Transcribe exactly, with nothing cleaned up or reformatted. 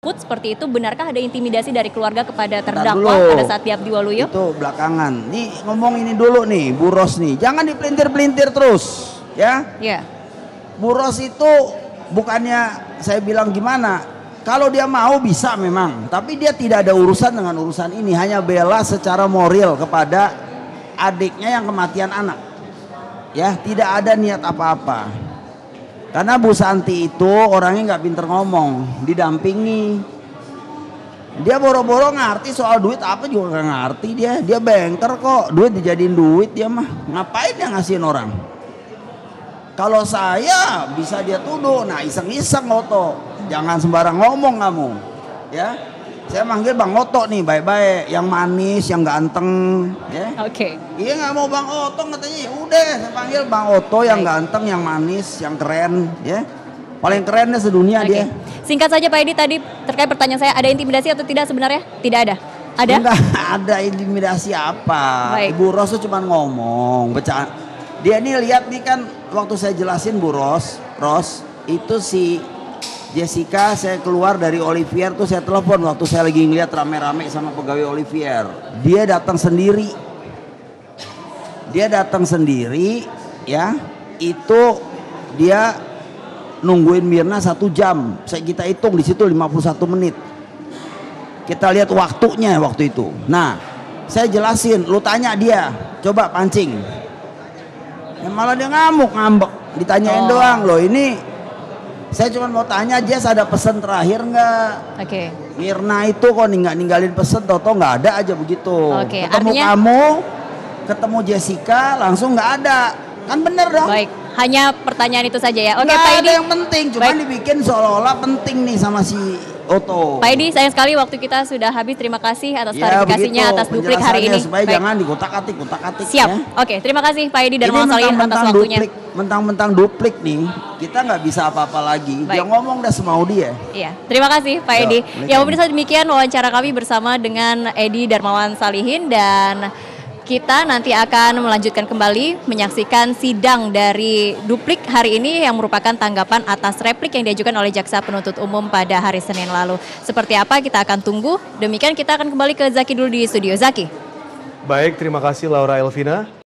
Put seperti itu, benarkah ada intimidasi dari keluarga kepada Bentar terdakwa dulu. pada saat di Abdi Waluyo? Itu belakangan. Nih ngomong ini dulu nih, Bu Ros nih. Jangan dipelintir-pelintir terus, ya. Ya. Bu Ros itu bukannya saya bilang gimana. Kalau dia mau bisa memang, tapi dia tidak ada urusan dengan urusan ini. Hanya bela secara moral kepada adiknya yang kematian anak. Ya, tidak ada niat apa-apa. Karena Bu Santi itu orangnya nggak pinter ngomong, didampingi. Dia boro-boro ngerti soal duit apa juga nggak ngerti dia. Dia banker kok, duit dijadiin duit dia mah. Ngapain dia ngasihin orang? Kalau saya bisa dia tuduh, nah iseng-iseng Oto. Jangan sembarang ngomong kamu, ya. Saya manggil Bang Oto nih, baik-baik, yang manis, yang ganteng, ya. Oke. Iya nggak mau Bang Oto katanya, ya udah saya panggil Bang Oto yang Baik. ganteng, yang manis, yang keren, ya. Paling keren deh sedunia Oke. dia. Singkat saja Pak Edi, tadi terkait pertanyaan saya, ada intimidasi atau tidak sebenarnya? Tidak ada. Ada? Enggak ada intimidasi apa. Baik. Ibu Ros tuh cuma ngomong, bercanda. Dia nih lihat nih kan waktu saya jelasin Bu Ros, Ros itu si Jessica saya keluar dari Olivier tuh saya telepon waktu saya lagi ngeliat rame-rame sama pegawai Olivier. Dia datang sendiri. Dia datang sendiri, ya. Itu dia nungguin Mirna satu jam. Saya kita hitung di situ lima puluh satu menit. Kita lihat waktunya waktu itu. Nah, saya jelasin, lu tanya dia, coba pancing. Ya malah dia ngamuk, ngambek. Ditanyain Oh. doang loh ini. Saya cuma mau tanya Jess ada pesan terakhir nggak? Oke. Mirna itu kok nggak ninggalin pesan, toto nggak ada aja begitu. Oke, Ketemu artinya- kamu, ketemu Jessica langsung nggak ada. Kan bener dong? Baik, hanya pertanyaan itu saja ya. Oke Nggak Pak ada Edi. yang penting, cuma Baik. dibikin seolah-olah penting nih sama si Oto. Pak Edi, sayang sekali waktu kita sudah habis. Terima kasih atas Ya, klarifikasinya, begitu atas duplik hari ini. penjelasannya, supaya Baik. jangan dikutak-atik, kutak-atik. Siap. Ya. Oke, terima kasih Pak Edi dan Ini Muhammad Salihin atas mentang-mentang waktunya. duplik, mentang-mentang duplik nih, kita nggak bisa apa-apa lagi. Dia Baik. ngomong dah semau dia. Iya, terima kasih Pak Yo, Edi. Waalaikumsalam. Ya pemirsa, demikian wawancara kami bersama dengan Edi Darmawan Salihin, dan kita nanti akan melanjutkan kembali menyaksikan sidang dari duplik hari ini yang merupakan tanggapan atas replik yang diajukan oleh Jaksa Penuntut Umum pada hari Senin lalu. Seperti apa kita akan tunggu. Demikian kita akan kembali ke Zaki dulu di studio. Zaki. Baik, terima kasih Laura Elvina.